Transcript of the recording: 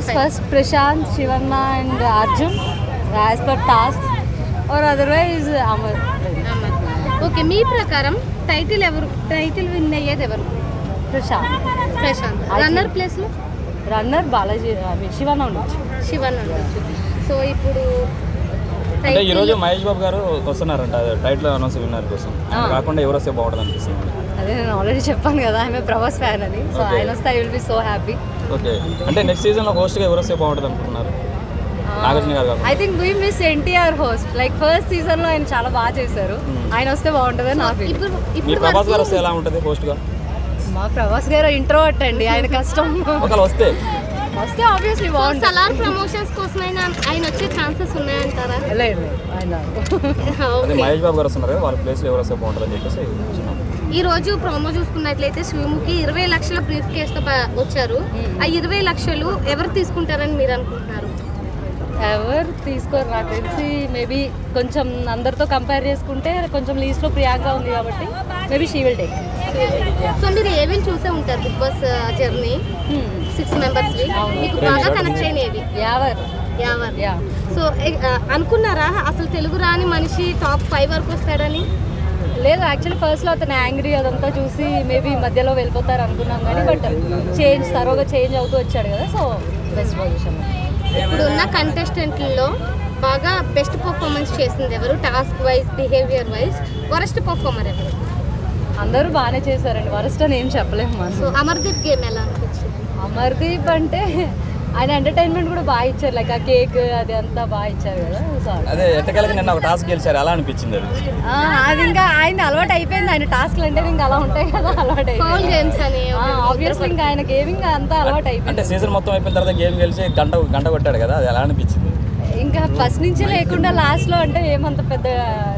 was first Prashant, Shivanna and Arjun as per task or otherwise Amar. Okay, మీ ప్రకారం title win అయ్యేది ఎవరు? Prashanth. Runner ప్లేస్లో runner Balaji, Shivanna ఉండొచ్చు. శివన్ ఉండొచ్చు. సో ఇప్పుడు అంటే ఈరోజు మహేష్ బాబు గారు వస్తున్నారంట టైటిల్ అనౌన్స్ విన్నర్ కోసం, కాకుండా ఎవరు వస్తే బాగుంటుంది అనిపిస్తుంది. అదే నేను ఆల్రెడీ చెప్పాను కదా, ఆమె ప్రభాస్ ఫ్యాన్ అని. సో ఆయన వస్తే I will be so happy. Okay, అంటే నెక్స్ట్ సీజన్లో హోస్ట్గా ఎవరు వస్తే బాగుంటుంది అనుకుంటున్నారు? Nagarjuna garu I think we miss NTR host. Like first సీజన్లో ఆయన చాలా బాగా చేశారు. ఆయన వస్తే బాగుంటుంది నా ఫీలింగ్. మీ ప్రభాస్ గారు వస్తే ఎలా ఉంటుంది హోస్ట్గా? మా ప్రభాస్ గారు ఇంట్రోవర్ట్ అండి, ఆయన కష్టం. ఒకవేళ వస్తే ఆబ్వియస్లీ బాగుంటుంది. సలార్ ప్రమోషన్స్ కోసమైనా ఆయన వచ్చే ఛాన్సెస్ ఉన్నాయంటారా? లేదు ఆయన. అదే మహేష్ బాబు గారు వస్తున్నారు, వాళ్ళ ప్లేస్లో ఎవరు వస్తే బాగుంటుంది అని చెప్పేసి ఈ రోజు ప్రోమో చూసుకున్నట్లయితే శివముఖి 20 లక్షల బ్రీఫ్ కేసుతో వచ్చారు. ఆ 20 లక్షలు ఎవరు తీసుకుంటారని మీరు అనుకుంటున్నారు? ఎవరు తీసుకోరు నాకు తెలిసి. మేబీ కొంచెం అందరితో కంపేర్ చేసుకుంటే కొంచెం లీస్ట్లో ప్రియాంక ఉంది కాబట్టి maybe she will take. So మీరు ఏమేమి చూసే ఉంటారు బిగ్ బాస్ జర్నీ 6 మెంబర్స్ మీకు బాగా కనెక్ట్ అయినవి? యావర్. సో అనుకున్నారా అసలు తెలుగు రాని మనిషి టాప్ 5 వరకు వస్తాడని? లేదు, యాక్చువల్లీ ఫస్ట్లో అతను యాంగ్రీ అదంతా చూసి మేబీ మధ్యలో వెళ్ళిపోతారు అనుకున్నాం కానీ బట్ తరోగా చేంజ్ అవుతూ వచ్చాడు కదా. So best position. ఇప్పుడున్న కంటెస్టెంట్లలో బాగా బెస్ట్ పర్ఫార్మెన్స్ చేసింది ఎవరు? Task wise, behaviour wise worst performer ఎవరు? అందరూ బాగానే చేశారండి, వరస్ట్ అని ఏం చెప్పలేము మనం. సో అమర్దీప్ గేమ్ ఎలా అనిపించింది? అమర్దీప్ అంటే ఆయన ఎంటర్టైన్మెంట్ కూడా బాగా ఇచ్చారు. లైక్ ఆ కేక్ అది అంతా బాగా ఇచ్చారు కదా. సో అదే ఎట్టకెళ్ళకి నిన్న ఒక టాస్క్ గెలిచారు, ఎలా అనిపించింది అది? అది ఇంకా ఆయన అలవాటు అయిపోయింది. ఆయన టాస్క్లు అంటే ఇంకా అలా ఉంటాయి కదా, అలవాటు ఫౌల్ గేమ్స్ అని ఆబ్వియస్లీ ఇంకా ఆయన గేమింగ్ అంతా అలవాటు అయిపోయింది. అంటే సీజన్ మొత్తం అయిపోయిన తర్వాత గేమ్ గెలిచి గంట కొట్టాడు కదా, అది ఎలా అనిపించింది? ఇంకా ఫస్ట్ నుంచి లేకుండా లాస్ట్లో అంటే ఏమంత పెద్ద